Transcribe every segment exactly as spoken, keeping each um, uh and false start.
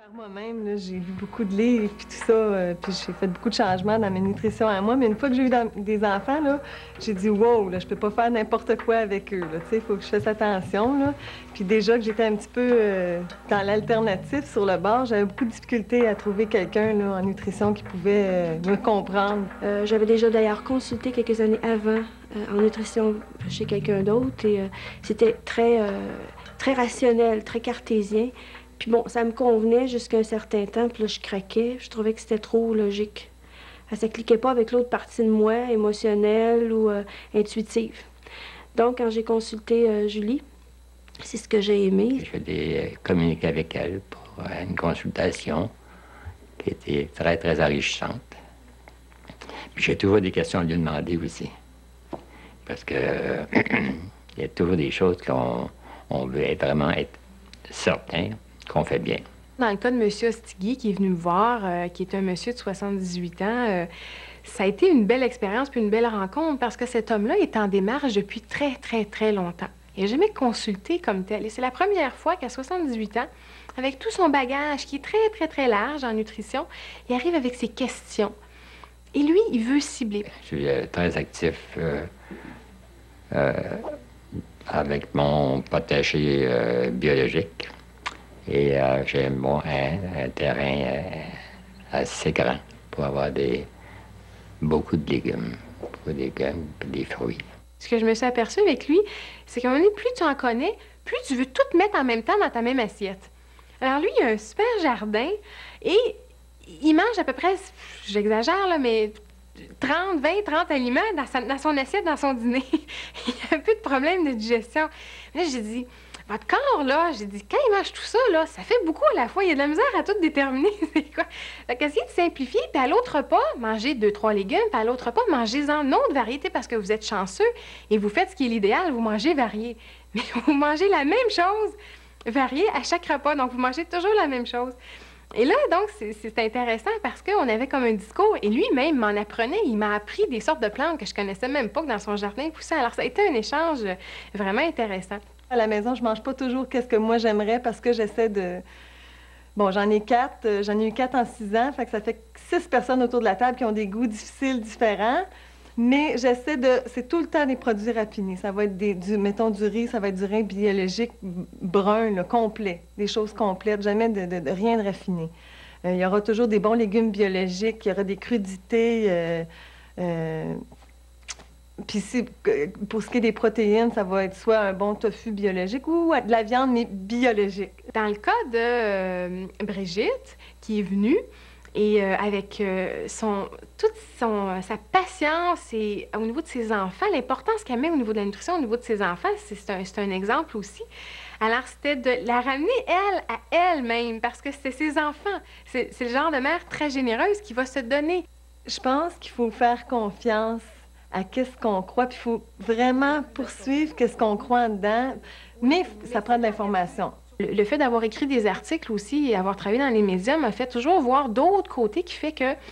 Par moi-même, là, j'ai lu beaucoup de livres puis tout ça, euh, puis j'ai fait beaucoup de changements dans ma nutrition à moi. Mais une fois que j'ai eu dans- des enfants, là, j'ai dit wow, là, je peux pas faire n'importe quoi avec eux. Là, tu sais, il faut que je fasse attention. Là. Puis déjà que j'étais un petit peu euh, dans l'alternative sur le bord, j'avais beaucoup de difficultés à trouver quelqu'un là, en nutrition qui pouvait euh, me comprendre. Euh, j'avais déjà d'ailleurs consulté quelques années avant euh, en nutrition chez quelqu'un d'autre et euh, c'était très, euh, très rationnel, très cartésien. Puis bon, ça me convenait jusqu'à un certain temps, puis là, je craquais. Je trouvais que c'était trop logique. Ça ne cliquait pas avec l'autre partie de moi, émotionnelle ou euh, intuitive. Donc, quand j'ai consulté euh, Julie, c'est ce que j'ai aimé. J'ai communiqué avec elle pour une consultation qui était très, très enrichissante. Puis j'ai toujours des questions à lui demander aussi. Parce que euh, il y a toujours des choses qu'on on veut être vraiment être certain qu'on fait bien. Dans le cas de M. Ostigui, qui est venu me voir, euh, qui est un monsieur de soixante-dix-huit ans, euh, ça a été une belle expérience puis une belle rencontre parce que cet homme-là est en démarche depuis très, très, très longtemps. Il n'a jamais consulté comme tel. Et c'est la première fois qu'à soixante-dix-huit ans, avec tout son bagage qui est très, très, très large en nutrition, il arrive avec ses questions. Et lui, il veut cibler. Je suis euh, très actif euh, euh, avec mon potager euh, biologique. Et euh, j'ai bon, un, un terrain euh, assez grand pour avoir des, beaucoup de légumes, beaucoup de légumes et des fruits. Ce que je me suis aperçue avec lui, c'est qu'à un moment donné, plus tu en connais, plus tu veux tout mettre en même temps dans ta même assiette. Alors lui, il a un super jardin et il mange à peu près, j'exagère là, mais trente, vingt, trente aliments dans, sa, dans son assiette, dans son dîner. Il a un peu de problème de digestion. Là, j'ai dit, votre corps, là, j'ai dit, quand il mange tout ça, là, ça fait beaucoup à la fois. Il y a de la misère à tout déterminer. C'est quoi? Fait qu'essayer de simplifier, puis à l'autre repas, manger deux, trois légumes, puis à l'autre repas, mangez-en d'autres variétés parce que vous êtes chanceux et vous faites ce qui est l'idéal, vous mangez varié. Mais vous mangez la même chose, variée à chaque repas, donc vous mangez toujours la même chose. Et là, donc, c'est intéressant parce qu'on avait comme un discours, et lui-même m'en apprenait, il m'a appris des sortes de plantes que je connaissais même pas que dans son jardin poussait. Alors, ça a été un échange vraiment intéressant. À la maison, je mange pas toujours qu'est-ce que moi j'aimerais parce que j'essaie de... Bon, j'en ai quatre, euh, j'en ai eu quatre en six ans, fait que ça fait six personnes autour de la table qui ont des goûts difficiles, différents. Mais j'essaie de... C'est tout le temps des produits raffinés. Ça va être des, du, mettons, du riz, ça va être du riz biologique brun, là, complet, des choses complètes, jamais de, de, de rien de raffiné. Euh, il y aura toujours des bons légumes biologiques, il y aura des crudités. Euh, euh, Puis si, pour ce qui est des protéines, ça va être soit un bon tofu biologique ou de la viande, mais biologique. Dans le cas de euh, Brigitte, qui est venue, et euh, avec euh, son, toute son, sa patience et au niveau de ses enfants, l'importance qu'elle met au niveau de la nutrition, au niveau de ses enfants, c'est un, un exemple aussi. Alors, c'était de la ramener, elle, à elle-même, parce que c'est ses enfants. C'est le genre de mère très généreuse qui va se donner. Je pense qu'il faut faire confiance à qu'est-ce qu'on croit, puis il faut vraiment poursuivre qu'est-ce qu'on croit en dedans, mais ça prend de l'information. Le, le fait d'avoir écrit des articles aussi et avoir travaillé dans les médias m'a fait toujours voir d'autres côtés qui fait que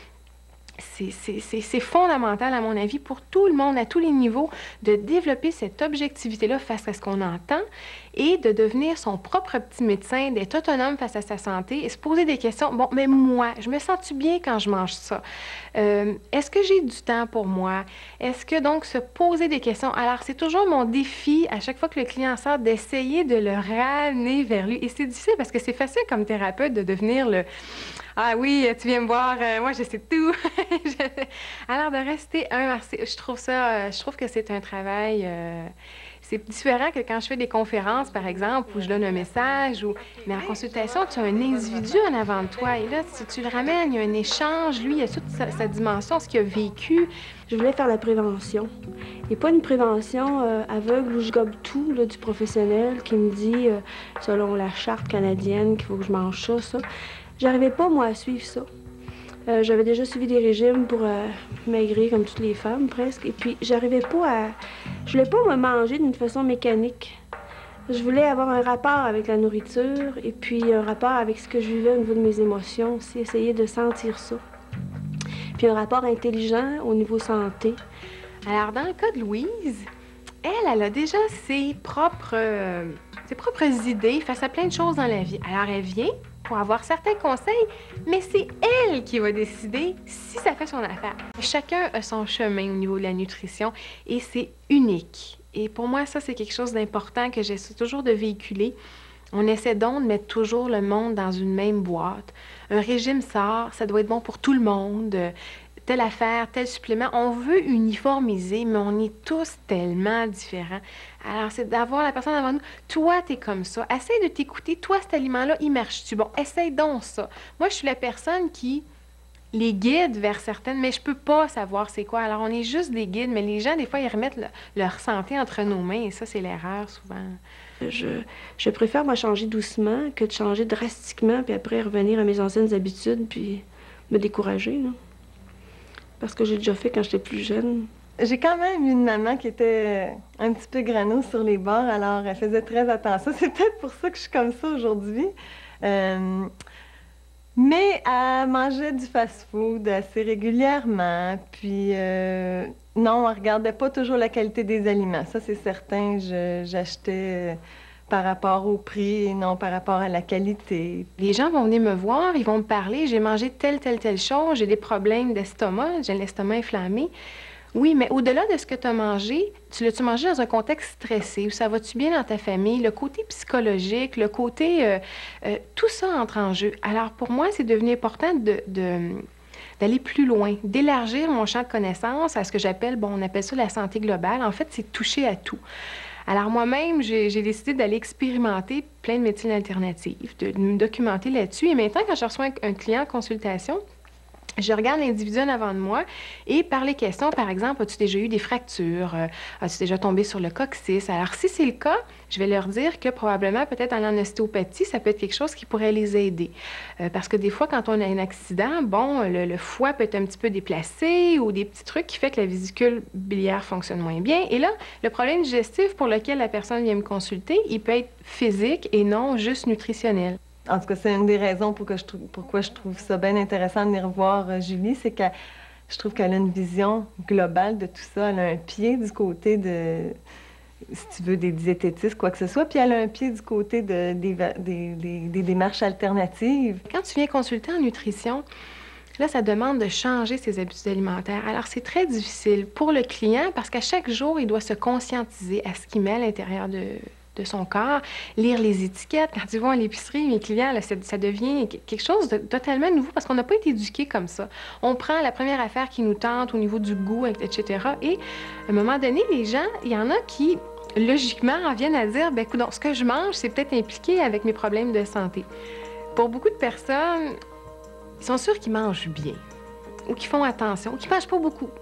c'est fondamental, à mon avis, pour tout le monde, à tous les niveaux, de développer cette objectivité-là face à ce qu'on entend et de devenir son propre petit médecin, d'être autonome face à sa santé et se poser des questions. Bon, mais moi, je me sens-tu bien quand je mange ça? Euh, Est-ce que j'ai du temps pour moi? Est-ce que, donc, se poser des questions? Alors, c'est toujours mon défi, à chaque fois que le client sort, d'essayer de le ramener vers lui. Et c'est difficile parce que c'est facile comme thérapeute de devenir le... Ah oui, tu viens me voir, euh, moi je sais tout. Alors de rester un, je trouve ça, euh, je trouve que c'est un travail, euh, c'est différent que quand je fais des conférences, par exemple, où je donne un message, ou... mais en consultation, tu as un individu en avant de toi. Et là, si tu le ramènes, il y a un échange, lui, il y a toute sa, sa dimension, ce qu'il a vécu. Je voulais faire la prévention. Et pas une prévention euh, aveugle où je gobe tout là, du professionnel qui me dit, euh, selon la charte canadienne, qu'il faut que je mange ça, ça. J'arrivais pas, moi, à suivre ça. Euh, J'avais déjà suivi des régimes pour euh, maigrir, comme toutes les femmes, presque. Et puis, j'arrivais pas à... Je voulais pas me manger d'une façon mécanique. Je voulais avoir un rapport avec la nourriture et puis un rapport avec ce que je vivais au niveau de mes émotions aussi, essayer de sentir ça. Puis un rapport intelligent au niveau santé. Alors, dans le cas de Louise, elle, elle a déjà ses propres, euh, ses propres idées face à plein de choses dans la vie. Alors, elle vient... pour avoir certains conseils, mais c'est elle qui va décider si ça fait son affaire. Chacun a son chemin au niveau de la nutrition et c'est unique. Et pour moi, ça, c'est quelque chose d'important que j'essaie toujours de véhiculer. On essaie donc de mettre toujours le monde dans une même boîte. Un régime sort, ça doit être bon pour tout le monde. Telle affaire, tel supplément. On veut uniformiser, mais on est tous tellement différents. Alors, c'est d'avoir la personne devant nous. Toi, t'es comme ça. Essaye de t'écouter. Toi, cet aliment-là, il marche-tu? Bon, essaye donc ça. Moi, je suis la personne qui les guide vers certaines, mais je peux pas savoir c'est quoi. Alors, on est juste des guides, mais les gens, des fois, ils remettent le, leur santé entre nos mains, et ça, c'est l'erreur, souvent. Je, je préfère, moi, changer doucement que de changer drastiquement, puis après revenir à mes anciennes habitudes, puis me décourager, là. Parce que j'ai déjà fait quand j'étais plus jeune. J'ai quand même une maman qui était un petit peu grano sur les bords, alors elle faisait très attention. C'est peut-être pour ça que je suis comme ça aujourd'hui. Euh, mais elle mangeait du fast-food assez régulièrement, puis euh, non, elle regardait pas toujours la qualité des aliments. Ça, c'est certain, je, j'achetais par rapport au prix et non par rapport à la qualité. Les gens vont venir me voir, ils vont me parler, j'ai mangé telle, telle, telle chose, j'ai des problèmes d'estomac, j'ai l'estomac inflammé. Oui, mais au-delà de ce que tu as mangé, tu l'as-tu mangé dans un contexte stressé, où ça va-tu bien dans ta famille, le côté psychologique, le côté... Euh, euh, tout ça entre en jeu. Alors, pour moi, c'est devenu important de... de d'aller plus loin, d'élargir mon champ de connaissances à ce que j'appelle, bon, on appelle ça la santé globale. En fait, c'est toucher à tout. Alors moi-même, j'ai décidé d'aller expérimenter plein de médecines alternatives, de, de me documenter là-dessus. Et maintenant, quand je reçois un, un client en consultation, je regarde l'individu en avant de moi et par les questions, par exemple, as-tu déjà eu des fractures? Euh, as-tu déjà tombé sur le coccyx? Alors, si c'est le cas, je vais leur dire que probablement, peut-être en ostéopathie, ça peut être quelque chose qui pourrait les aider. Euh, parce que des fois, quand on a un accident, bon, le, le foie peut être un petit peu déplacé ou des petits trucs qui fait que la vésicule biliaire fonctionne moins bien. Et là, le problème digestif pour lequel la personne vient me consulter, il peut être physique et non juste nutritionnel. En tout cas, c'est une des raisons pour que je trouve, pourquoi je trouve ça bien intéressant de venir voir euh, Julie, c'est que je trouve qu'elle a une vision globale de tout ça. Elle a un pied du côté de, si tu veux, des diététistes, quoi que ce soit, puis elle a un pied du côté de, des, des, des, des démarches alternatives. Quand tu viens consulter en nutrition, là, ça demande de changer ses habitudes alimentaires. Alors, c'est très difficile pour le client parce qu'à chaque jour, il doit se conscientiser à ce qu'il met à l'intérieur de... de son corps, lire les étiquettes. Quand ils vont à l'épicerie, mes clients, là, ça, ça devient quelque chose de totalement nouveau parce qu'on n'a pas été éduqués comme ça. On prend la première affaire qui nous tente au niveau du goût, et cetera. Et à un moment donné, les gens, il y en a qui, logiquement, en viennent à dire, bien, écoute, ce que je mange, c'est peut-être impliqué avec mes problèmes de santé. Pour beaucoup de personnes, ils sont sûrs qu'ils mangent bien ou qu'ils font attention ou qu'ils ne mangent pas beaucoup.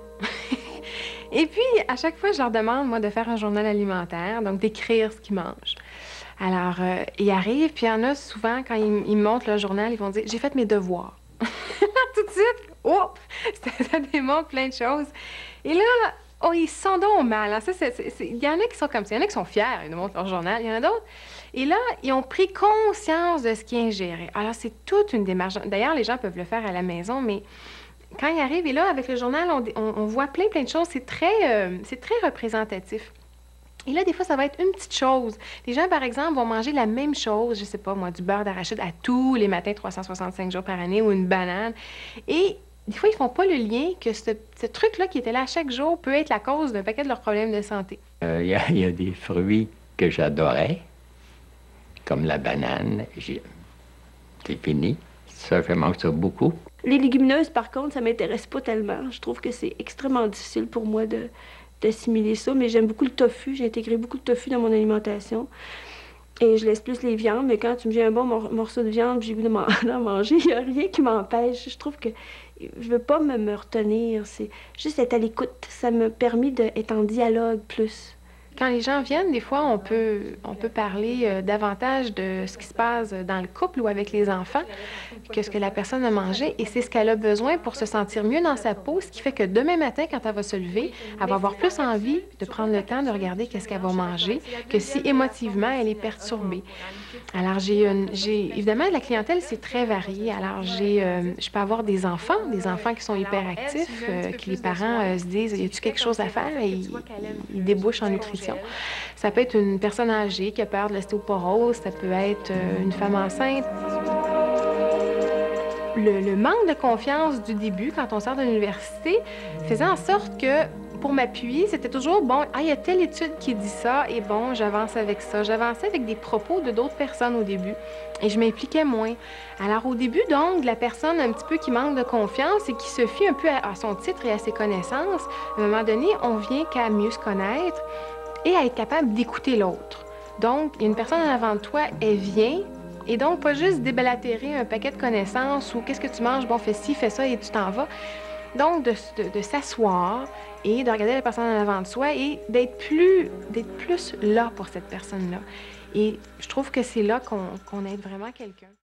Et puis, à chaque fois, je leur demande, moi, de faire un journal alimentaire, donc d'écrire ce qu'ils mangent. Alors, euh, ils arrivent, puis il y en a souvent, quand ils, ils me montrent leur journal, ils vont dire « J'ai fait mes devoirs. » Tout de suite, oh, ça, ça démontre plein de choses. Et là, oh, ils se sentent donc mal. Hein. Ça, c'est, c'est, c'est... Il y en a qui sont comme ça, il y en a qui sont fiers, ils nous montrent leur journal, il y en a d'autres. Et là, ils ont pris conscience de ce qui est ingéré. Alors, c'est toute une démarche. D'ailleurs, les gens peuvent le faire à la maison, mais... Quand ils arrivent, et là, avec le journal, on, on, on voit plein, plein de choses. C'est très, euh, c'est très représentatif. Et là, des fois, ça va être une petite chose. Les gens, par exemple, vont manger la même chose, je sais pas, moi, du beurre d'arachide à tous les matins, trois cent soixante-cinq jours par année, ou une banane. Et des fois, ils font pas le lien que ce, ce truc-là qui était là chaque jour peut être la cause d'un paquet de leurs problèmes de santé. Il euh, y, y a des fruits que j'adorais, comme la banane. C'est fini. Ça, je mange ça beaucoup. Les légumineuses, par contre, ça m'intéresse pas tellement. Je trouve que c'est extrêmement difficile pour moi de, d'assimiler ça, mais j'aime beaucoup le tofu. J'ai intégré beaucoup de tofu dans mon alimentation. Et je laisse plus les viandes, mais quand tu me dis un bon mor morceau de viande, j'ai goût d'en manger, il n'y a rien qui m'empêche. Je trouve que je veux pas me, me retenir. C'est juste être à l'écoute. Ça m'a permis d'être en dialogue plus. Quand les gens viennent, des fois, on peut, on peut parler euh, davantage de ce qui se passe dans le couple ou avec les enfants que ce que la personne a mangé. Et c'est ce qu'elle a besoin pour se sentir mieux dans sa peau, ce qui fait que demain matin, quand elle va se lever, elle va avoir plus envie de prendre le temps de regarder qu'est-ce qu'elle va manger que si émotivement, elle est perturbée. Alors, j'ai une, j'ai évidemment, la clientèle, c'est très varié. Alors, j'ai, euh, je peux avoir des enfants, des enfants qui sont hyperactifs, euh, qui les parents euh, se disent, y a-t-il quelque chose à faire? Et ils, ils débouchent en nutrition. Ça peut être une personne âgée qui a peur de l'ostéoporose, ça peut être euh, une femme enceinte. le, le manque de confiance du début, quand on sort de l'université, faisait en sorte que, pour m'appuyer, c'était toujours, bon, ah, il y a telle étude qui dit ça, et bon, j'avance avec ça. J'avançais avec des propos de d'autres personnes au début, et je m'impliquais moins. Alors, au début, donc, la personne un petit peu qui manque de confiance et qui se fie un peu à, à son titre et à ses connaissances, à un moment donné, on vient qu'à mieux se connaître et à être capable d'écouter l'autre. Donc, il y a une personne en avant de toi, elle vient, et donc, pas juste déblatérer un paquet de connaissances ou qu'est-ce que tu manges, bon, fais ci, fais ça, et tu t'en vas. Donc, de, de, de s'asseoir et de regarder la personne en avant de soi et d'être plus, d'être plus là pour cette personne-là. Et je trouve que c'est là qu'on qu'on aide vraiment quelqu'un.